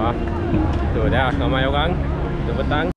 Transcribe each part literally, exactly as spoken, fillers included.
Ah, tu dah ramai orang. Tu petang.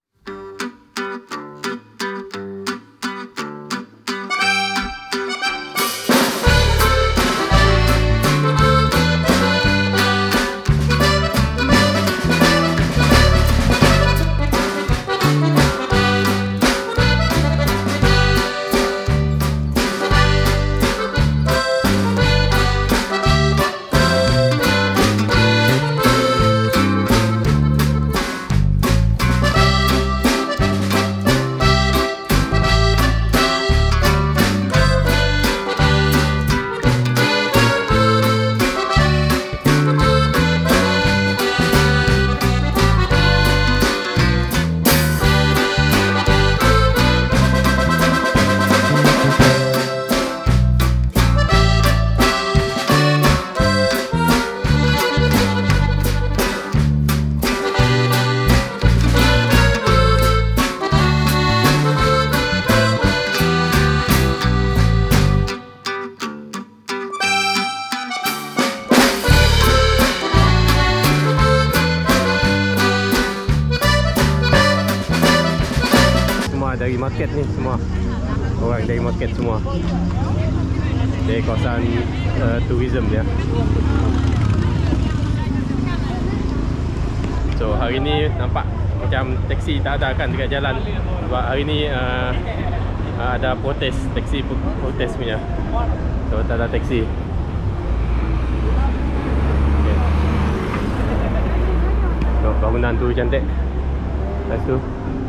Dari market ni semua. Orang dari market semua. Dari kawasan uh, tourism dia. So hari ni nampak macam taksi tak ada kan dekat jalan. Sebab hari ni uh, ada protes, taksi protes punya. So tak ada taksi. Okay. So, bangunan tu cantik. Lepas tu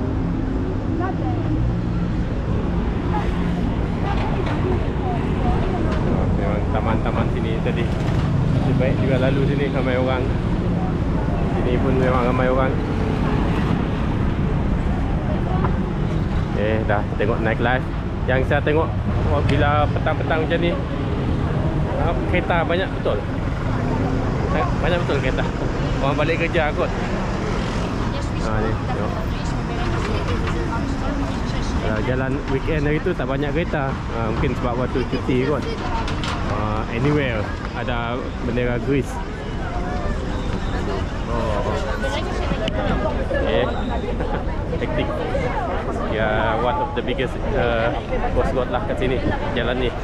taman-taman sini tadi. Lebih baik juga lalu sini, ramai orang. Sini pun memang ramai orang. Eh, dah tengok night life. Yang saya tengok bila petang-petang macam ni, kereta banyak betul. Banyak betul kereta. Orang balik kerja kot. Ha ni, tengok. Uh, jalan weekend hari tu tak banyak kereta. Uh, mungkin sebab waktu cuti kot. Uh, anywhere ada bendera Greece. Oh. Okay. Hektik. Ya, one of the biggest uh, coast road lah kat sini, jalan ni.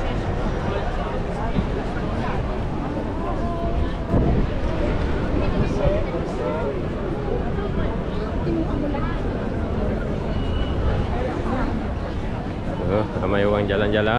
Uh, ramai orang jalan-jalan.